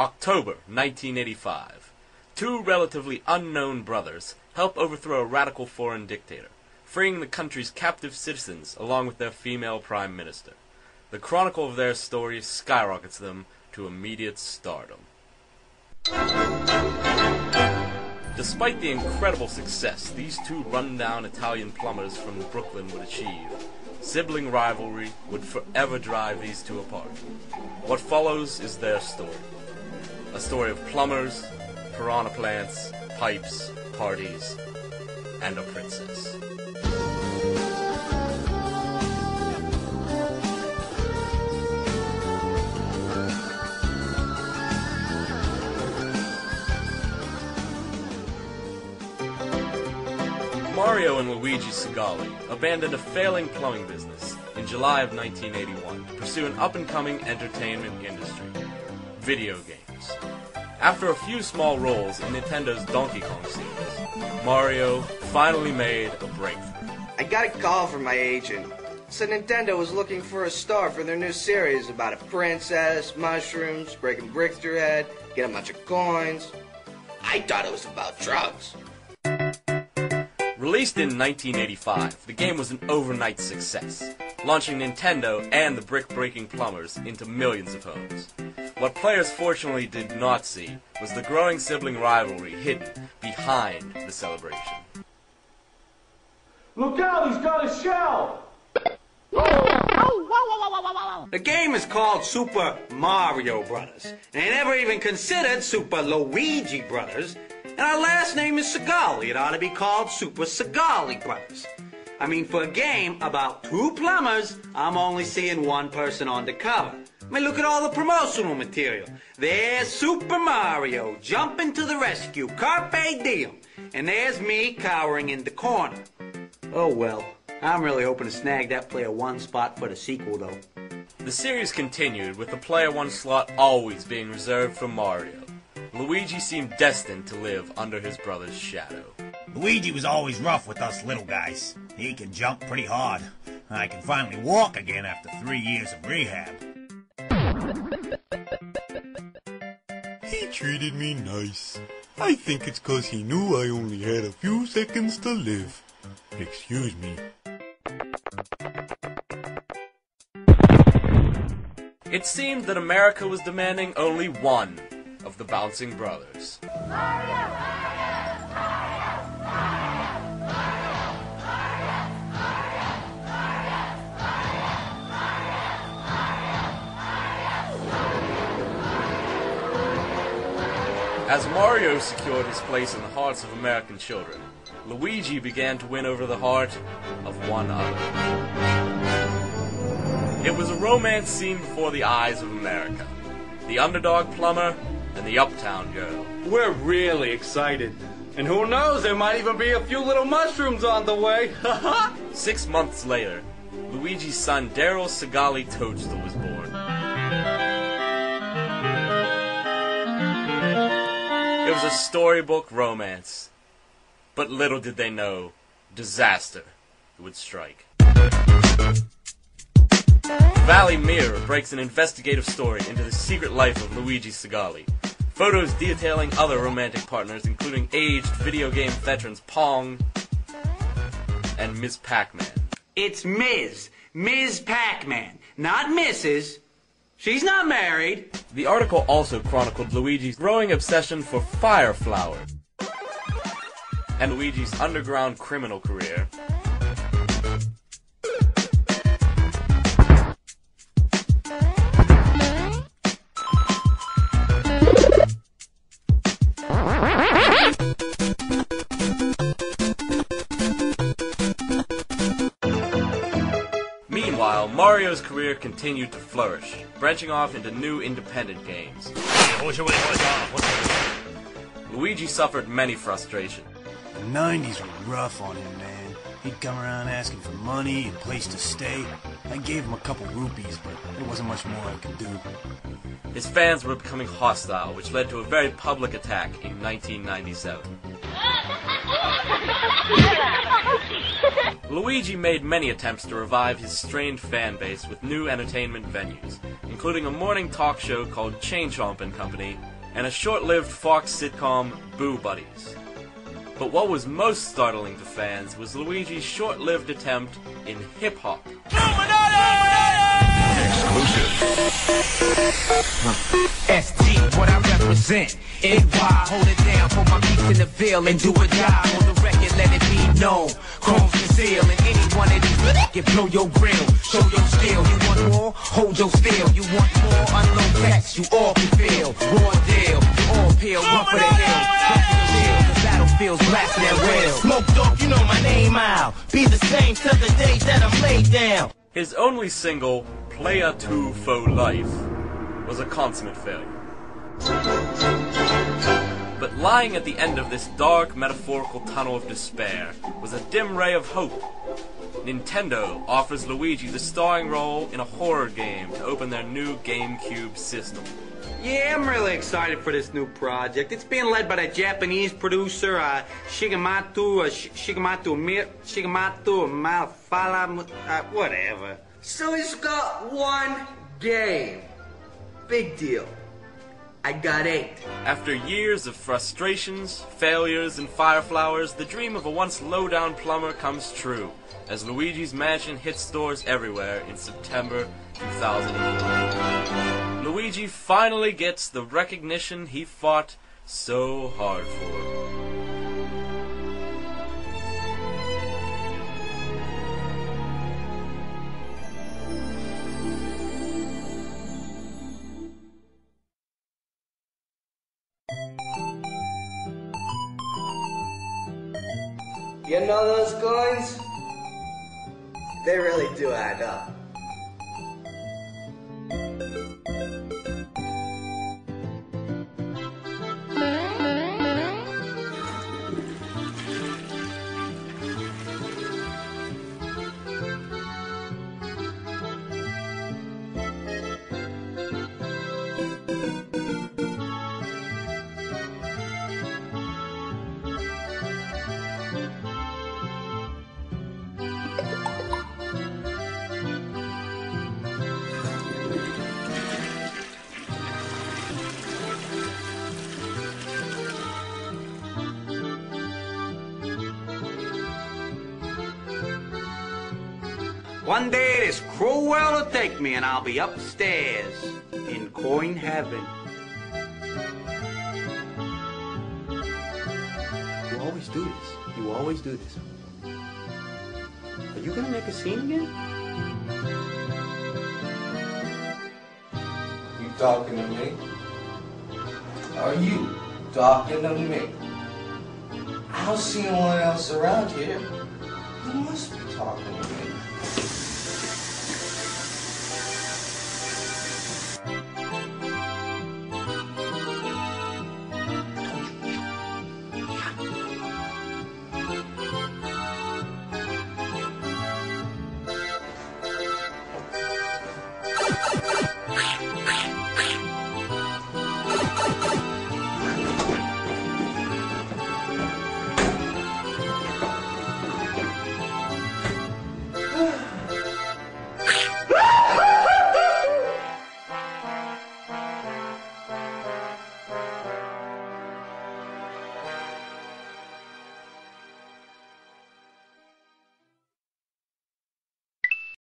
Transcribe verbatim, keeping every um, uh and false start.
October nineteen eighty-five. Two relatively unknown brothers help overthrow a radical foreign dictator, freeing the country's captive citizens along with their female prime minister. The chronicle of their story skyrockets them to immediate stardom. Despite the incredible success these two run-down Italian plumbers from Brooklyn would achieve, sibling rivalry would forever drive these two apart. What follows is their story. A story of plumbers, piranha plants, pipes, parties, and a princess. Mario and Luigi Segale abandoned a failing plumbing business in July of nineteen eighty-one to pursue an up-and-coming entertainment industry: video games. After a few small roles in Nintendo's Donkey Kong series, Mario finally made a breakthrough. I got a call from my agent. Said Nintendo was looking for a star for their new series about a princess, mushrooms, breaking bricks through her head, get a bunch of coins. I thought it was about drugs. Released in nineteen eighty-five, the game was an overnight success, launching Nintendo and the brick-breaking plumbers into millions of homes. What players fortunately did not see was the growing sibling rivalry hidden behind the celebration. Look out, he's got a shell! The game is called Super Mario Brothers, and they never even considered Super Luigi Brothers. And our last name is Segale. It ought to be called Super Segale Brothers. I mean, for a game about two plumbers, I'm only seeing one person on the cover. I mean, look at all the promotional material. There's Super Mario jumping to the rescue, carpe diem. And there's me cowering in the corner. Oh well, I'm really hoping to snag that player one spot for the sequel, though. The series continued with the player one slot always being reserved for Mario. Luigi seemed destined to live under his brother's shadow. Luigi was always rough with us little guys. He can jump pretty hard. I can finally walk again after three years of rehab. He treated me nice. I think it's 'cause he knew I only had a few seconds to live. Excuse me. It seemed that America was demanding only one of the Bouncing Brothers. As Mario secured his place in the hearts of American children, Luigi began to win over the heart of one other. It was a romance seen before the eyes of America. The underdog plumber and the uptown girl. We're really excited. And who knows, there might even be a few little mushrooms on the way. Six months later, Luigi's son Daryl Segale Toadstool was born. It was a storybook romance. But little did they know, disaster would strike. Valley Mirror breaks an investigative story into the secret life of Luigi Segale. Photos detailing other romantic partners, including aged video game veterans Pong and Miz Pac-Man. It's Miz. Miz Pac-Man. Not Missus She's not married. The article also chronicled Luigi's growing obsession for Fire Flower and Luigi's underground criminal career. Meanwhile, Mario's career continued to flourish, branching off into new independent games. Luigi suffered many frustrations. The nineties were rough on him, man. He'd come around asking for money and place to stay. I gave him a couple rupees, but there wasn't much more I could do. His fans were becoming hostile, which led to a very public attack in nineteen ninety-seven. Luigi made many attempts to revive his strained fan base with new entertainment venues, including including a morning talk show called Chain Chomp and Company, and a short-lived Fox sitcom, Boo Buddies. But what was most startling to fans was Luigi's short-lived attempt in hip-hop. S T, what I represent. N Y, hold it down for my beats in the field and do a job on the record, let it be known. Chrome's conceal and any one of these can blow your grill, show your skill. You want more? Hold your still. You want more? Unload text, you all can feel. Raw deal, you all peel, run for the hill. Back to the field, the battlefield's blasting at will. Smoke dog, you know my name out. Be the same till the day that I'm laid down. His only single, Playa two Faux Life, was a consummate failure. But lying at the end of this dark, metaphorical tunnel of despair was a dim ray of hope. Nintendo offers Luigi the starring role in a horror game to open their new GameCube system. Yeah, I'm really excited for this new project. It's being led by the Japanese producer, uh, Shigematsu, uh, Sh Shigematsu, Mir Shigematsu, Malfala, uh, whatever. So he's got one game. Big deal. I got eight. After years of frustrations, failures, and fire flowers, the dream of a once low-down plumber comes true, as Luigi's Mansion hits stores everywhere in September two thousand one. Luigi finally gets the recognition he fought so hard for. You know those coins? They really do add up. One day this cruel world will take me and I'll be upstairs in coin heaven. You always do this. You always do this. Are you gonna make a scene again? You talking to me? Are you talking to me? I don't see anyone else around here. You must be talking to me.